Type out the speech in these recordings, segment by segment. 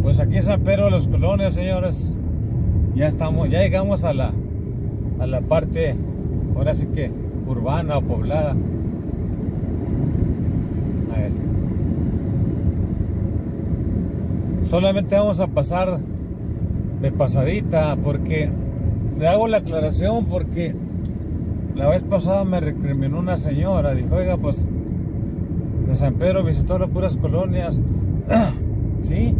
Pues aquí en San Pedro de las Colonias, señores, ya llegamos a la parte, ahora sí que urbana o poblada. A ver. Solamente vamos a pasar de pasadita, porque le hago la aclaración, porque la vez pasada me recriminó una señora. Dijo, oiga, pues de San Pedro visitó las puras colonias. Sí,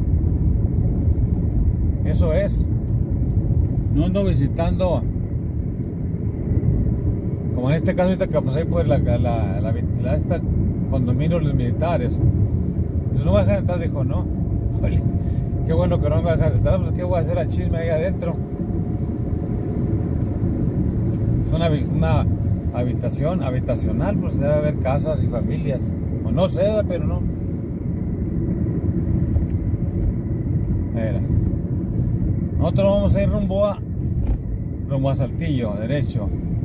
eso es. No ando visitando, como en este caso ahorita que pasé por esta condominio de los militares. No me voy a dejar entrar, dijo, no. Oye, qué bueno que no me dejas entrar, pues qué voy a hacer al chisme ahí adentro. Es una habitación habitacional, pues debe haber casas y familias, o no sé, pero no. Mira, nosotros vamos a ir rumbo a Saltillo, derecho.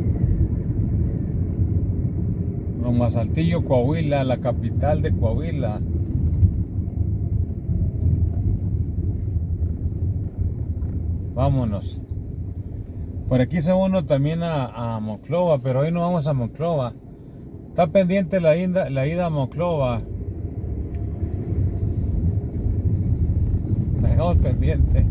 Rumbo a Saltillo, Coahuila, la capital de Coahuila. Vámonos. Por aquí se uno también a Monclova, pero hoy no vamos a Monclova. Está pendiente la ida a Monclova. La dejamos pendiente.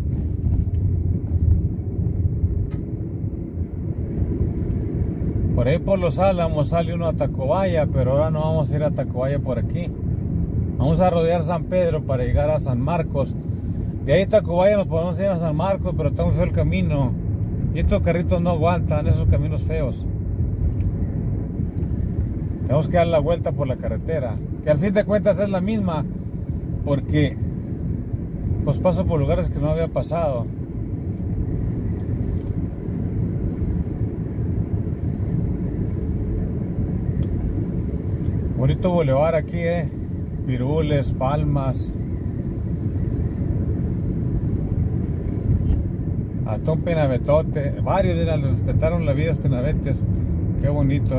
Por ahí por Los Álamos sale uno a Tacubaya, pero ahora no vamos a ir a Tacubaya por aquí. Vamos a rodear San Pedro para llegar a San Marcos. De ahí a Tacubaya nos podemos ir a San Marcos, pero está muy feo el camino. Y estos carritos no aguantan esos caminos feos. Tenemos que dar la vuelta por la carretera, que al fin de cuentas es la misma, porque pues paso por lugares que no había pasado. Bonito bulevar aquí, Pirules, Palmas. Hasta un Penavetote. Varios les respetaron la vida a los Penavetes. Qué bonito,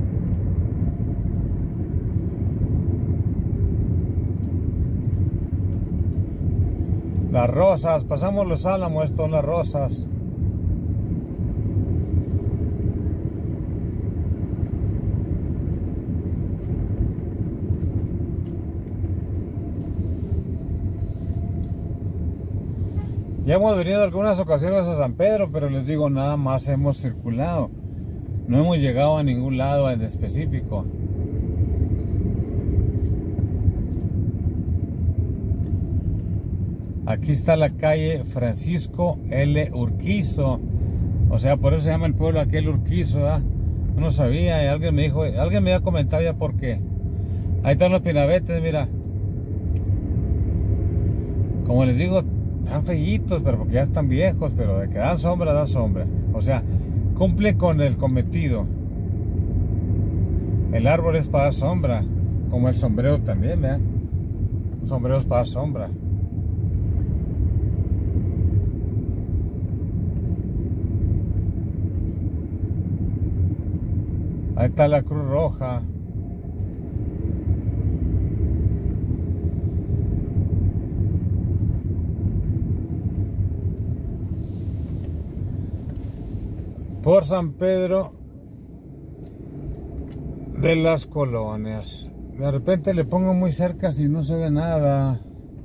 Las Rosas, pasamos Los Álamos, esto son Las Rosas. Ya hemos venido algunas ocasiones a San Pedro, pero les digo, nada más hemos circulado. No hemos llegado a ningún lado en específico. Aquí está la calle Francisco L. Urquizo. O sea, por eso se llama el pueblo aquel Urquizo, ¿verdad? No sabía, y alguien me dijo, alguien me había comentado ya por qué. Ahí están los Pinavetes, mira. Como les digo, están feyitos, pero porque ya están viejos, pero de que dan sombra, dan sombra. O sea, cumple con el cometido. El árbol es para dar sombra, como el sombrero también, ¿verdad? Un sombrero es para dar sombra. Ahí está la Cruz Roja. Por San Pedro de las Colonias. De repente le pongo muy cerca si no se ve nada.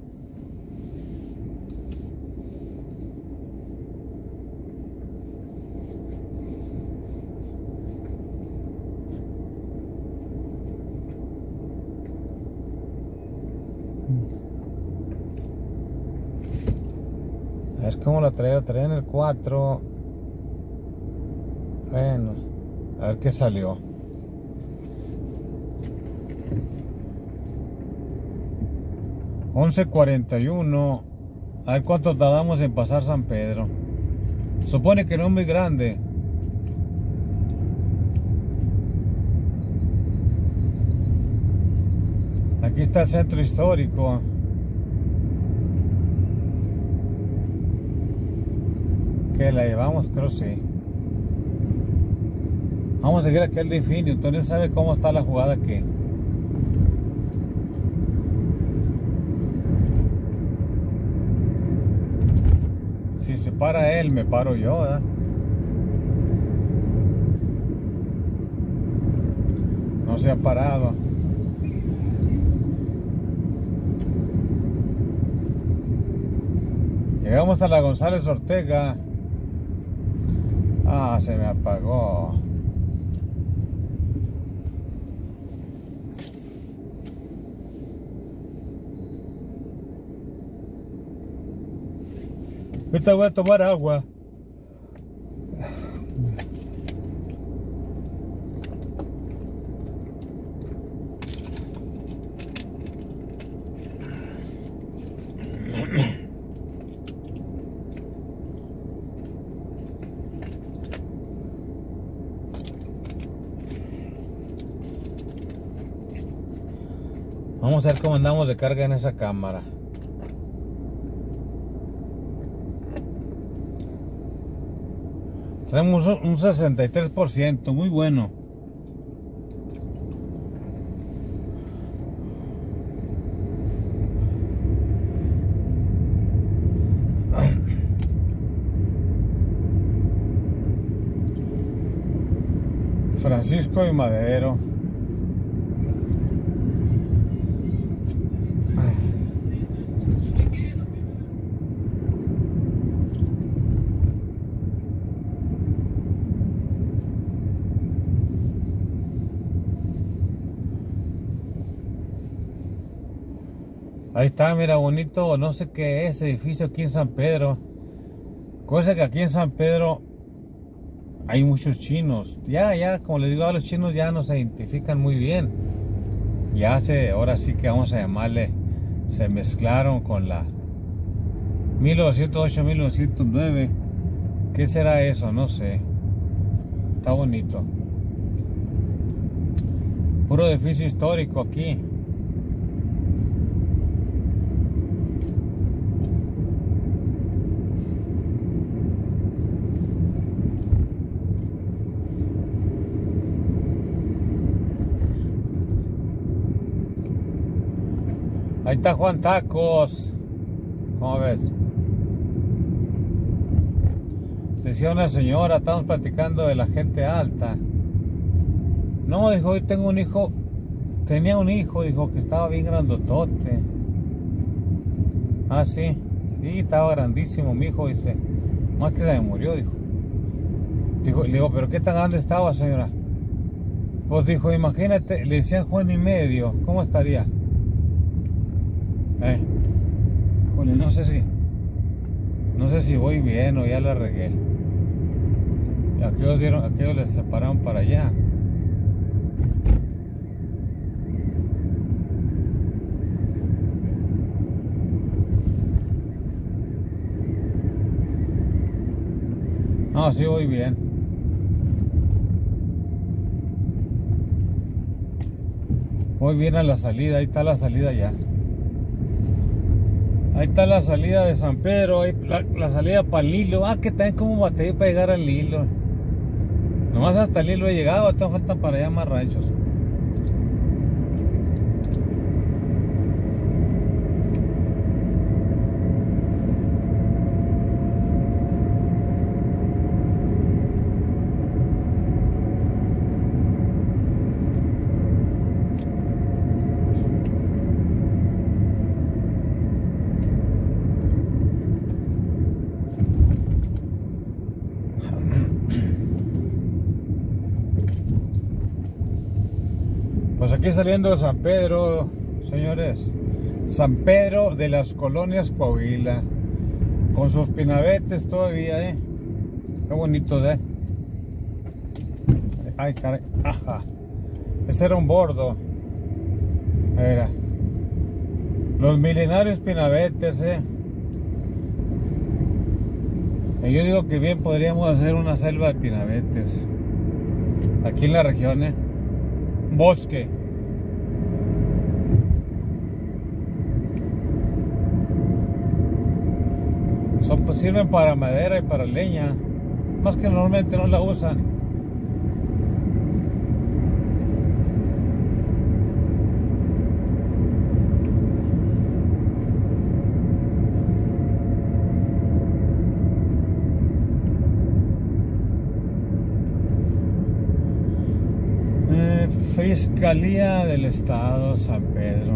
A ver cómo la traía en el 4. Bueno, a ver qué salió. $11:41. A ver cuánto tardamos en pasar San Pedro. Supone que no es muy grande. Aquí está el centro histórico. ¿Qué la llevamos? Creo sí. Vamos a seguir aquí al de Infinio. Entonces sabe cómo está la jugada aquí. Si se para él, me paro yo, ¿verdad? No se ha parado. Llegamos a la González Ortega. Ah, se me apagó. Ahorita voy a tomar agua. Vamos a ver cómo andamos de carga en esa cámara. Tenemos un 63%, muy bueno. Francisco y Madero. Ahí está, mira, bonito, no sé qué es, edificio aquí en San Pedro. Cosa que aquí en San Pedro hay muchos chinos. Ya, como les digo, a los chinos ya nos identifican muy bien. Ahora sí que vamos a llamarle, se mezclaron con la 1908, 1909. ¿Qué será eso? No sé. Está bonito. Puro edificio histórico aquí. Ahí está Juan Tacos. ¿Cómo ves? Decía una señora, estamos platicando de la gente alta. No, dijo, hoy tengo un hijo. Tenía un hijo, dijo, que estaba bien grandotote. Ah, sí. Sí, estaba grandísimo mi hijo, dice. Más que se me murió, dijo. Le digo, ¿pero qué tan grande estaba, señora? Pues dijo, imagínate, le decían Juan y medio. ¿Cómo estaría? Jole, no sé si voy bien o ya la regué. Y aquellos les separaron para allá. No, sí voy bien. Voy bien a la salida, ahí está la salida ya. Ahí está la salida de San Pedro, ahí la salida para el Hilo. Ah, que también como batallé para llegar al Hilo. Nomás hasta el Hilo he llegado, todavía faltan para allá más ranchos. Pues aquí saliendo de San Pedro, señores, San Pedro de las Colonias Coahuila, con sus pinabetes todavía, qué bonito, ay, caray, ajá, ese era un bordo, era, los milenarios pinabetes, y yo digo que bien podríamos hacer una selva de pinabetes, aquí en la región, bosque. Pues sirven para madera y para leña, más que normalmente no la usan. Fiscalía del Estado San Pedro.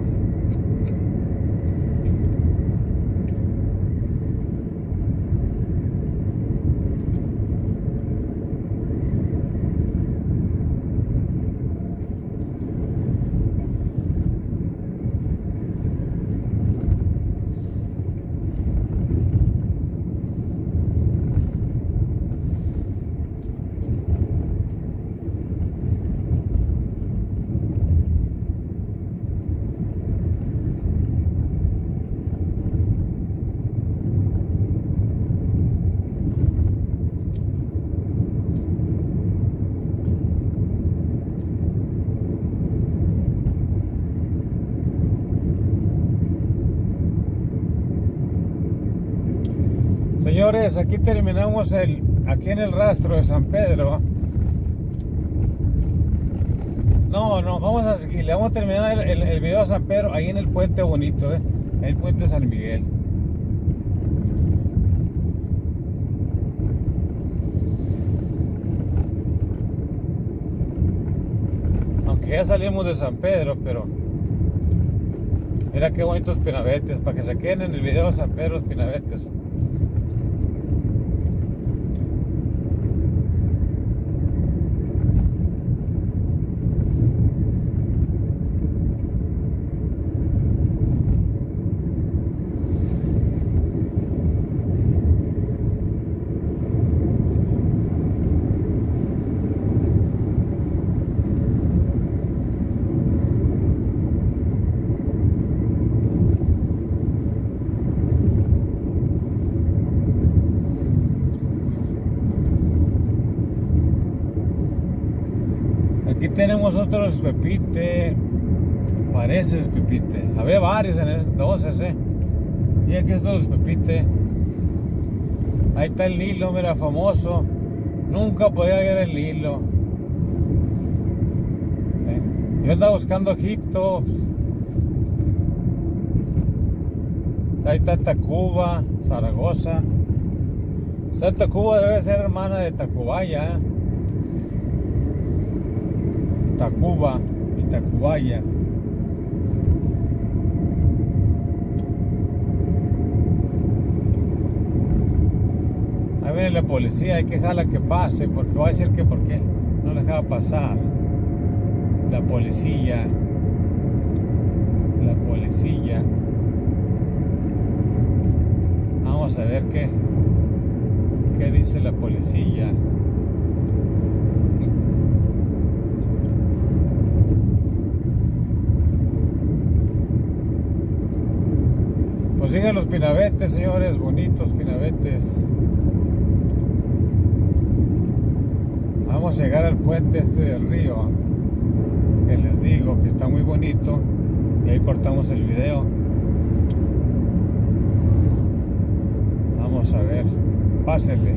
Señores, aquí terminamos aquí en el rastro de San Pedro. No, vamos a seguirle, vamos a terminar el video de San Pedro ahí en el puente bonito, el puente San Miguel. Aunque ya salimos de San Pedro, pero mira qué bonitos pinabetes, para que se queden en el video de San Pedro los pinabetes. Aquí tenemos otros Pepite, parece Pepite, había varios en ese entonces, y aquí están los Pepite. Ahí está el Nilo, mira, famoso, nunca podía ver el Nilo. Yo andaba buscando Egipto. Ahí está Tacuba, Zaragoza. O sea, Tacuba debe ser hermana de Tacubaya, Tacuba y Tacubaya. Ahí viene la policía, hay que dejarla que pase, porque va a decir que por qué no la dejaba pasar. La policía. Vamos a ver qué dice la policía. Pues siguen los pinabetes, señores, bonitos pinabetes. Vamos a llegar al puente del río, que les digo que está muy bonito, y ahí cortamos el video. Vamos a ver, pásenle.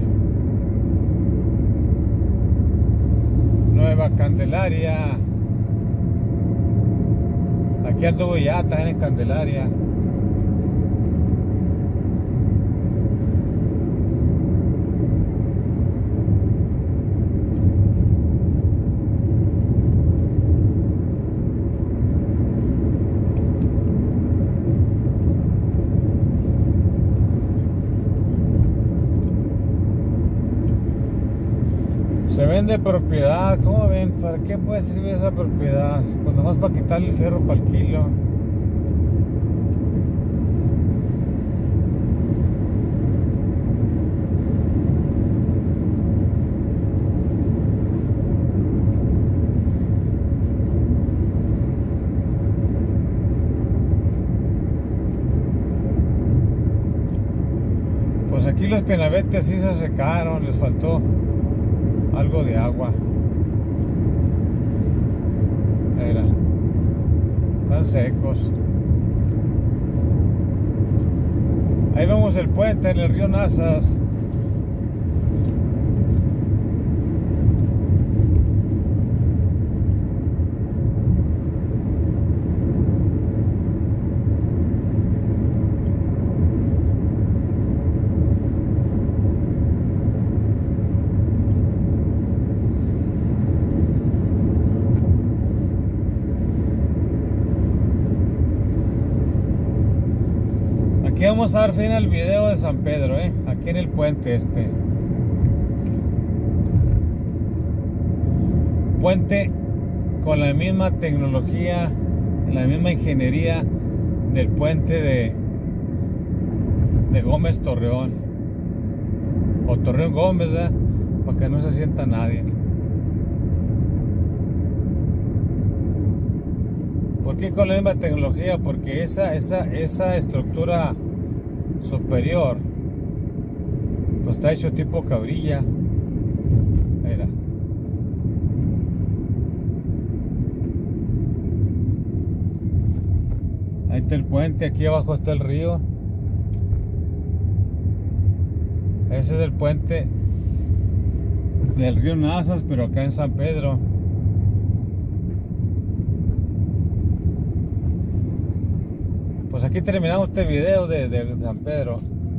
Nueva Candelaria. Aquí anduvo ya, también en Candelaria. Se vende propiedad, ¿cómo ven? ¿Para qué puede servir esa propiedad? Pues nomás para quitarle el fierro para el kilo. Pues aquí los pinabetes sí se secaron, les faltó algo de agua. Mira, están secos. Ahí vemos el puente en el río Nazas. Aquí vamos a dar fin al video de San Pedro, aquí en el puente puente con la misma tecnología, la misma ingeniería del puente de Gómez Torreón, o Torreón Gómez, ¿verdad? Para que no se sienta nadie. ¿Por qué con la misma tecnología? Porque esa estructura superior pues está hecho tipo cabrilla. Mira. Ahí está el puente, aquí abajo está el río. Ese es el puente del río Nazas, pero acá en San Pedro. Pues aquí terminamos este video de San Pedro.